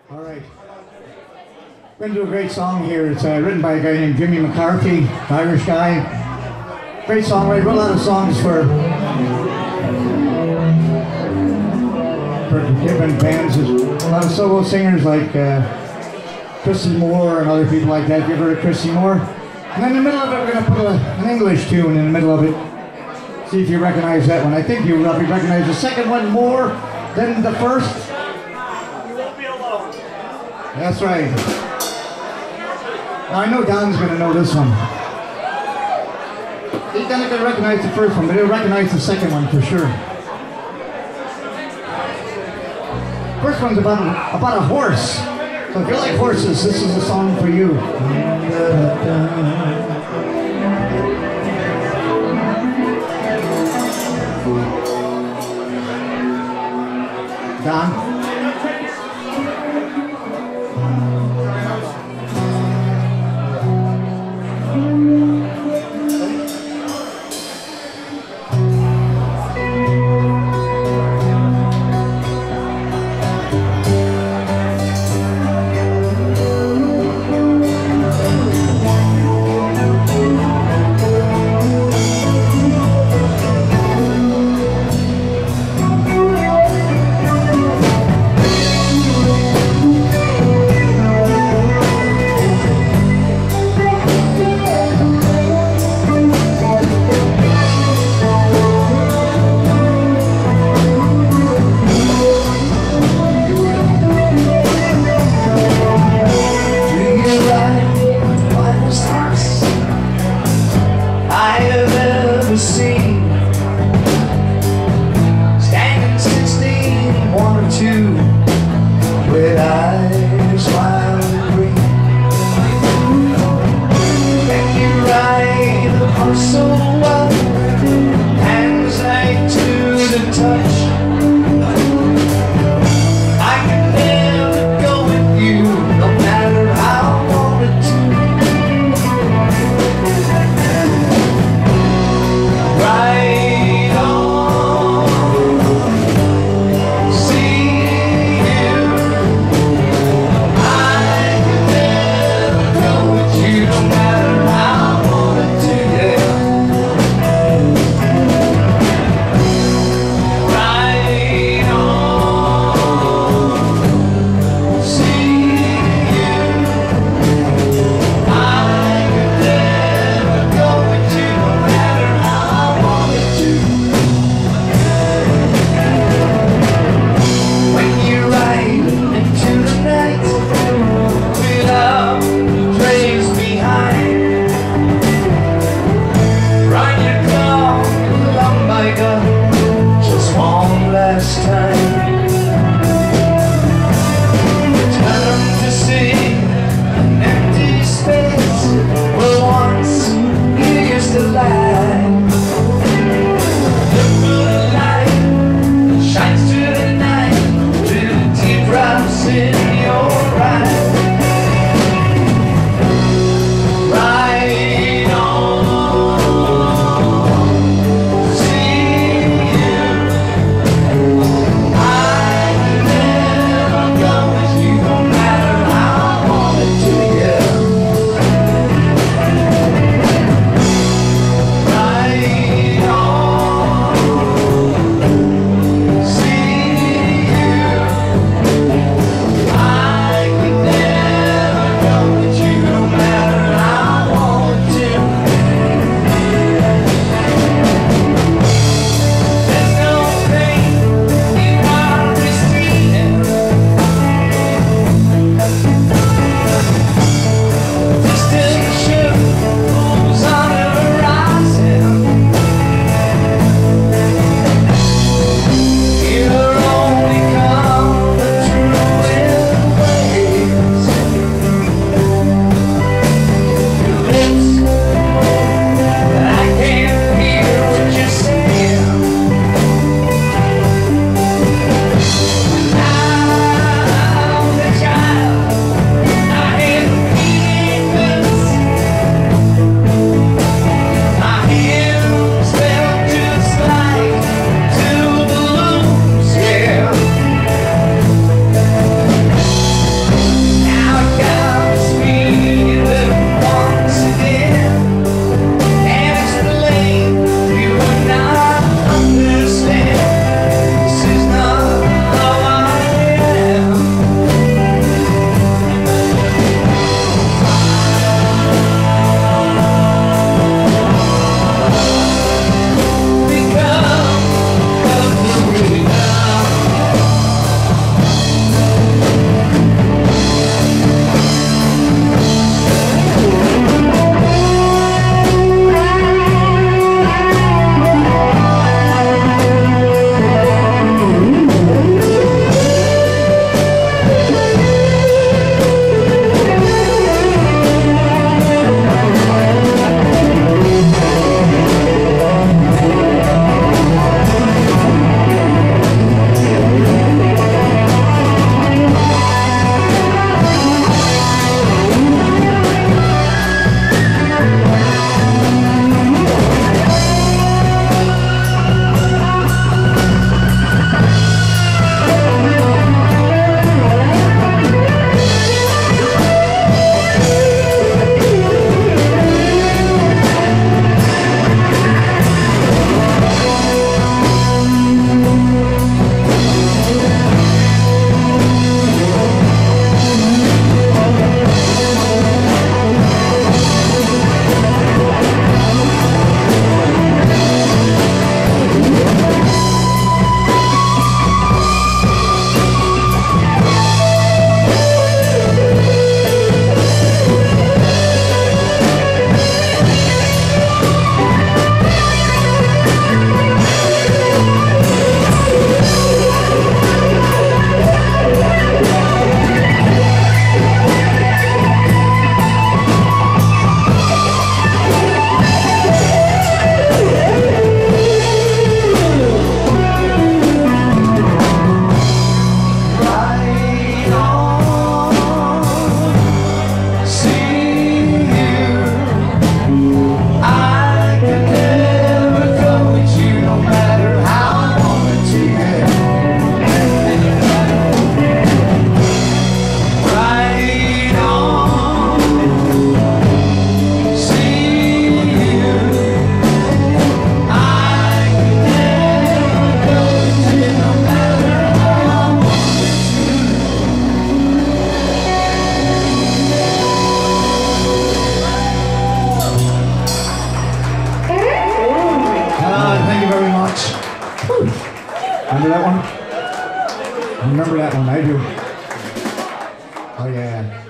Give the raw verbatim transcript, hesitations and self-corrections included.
All right. We're going to do a great song here. It's uh, written by a guy named Jimmy McCarthy, Irish guy. Great songwriter. Wrote a lot of songs for, for different bands. There's a lot of solo singers like uh, Christy Moore and other people like that. Have you ever heard of Christy Moore? And in the middle of it, we're going to put a, an English tune in the middle of it. See if you recognize that one. I think you probably recognize the second one more than the first. You won't be alone. That's right. Now I know Don's going to know this one. He's not going to recognize the first one, but he'll recognize the second one for sure. First one's about a, about a horse. So if you like horses, this is a song for you. Don? I Oh yeah.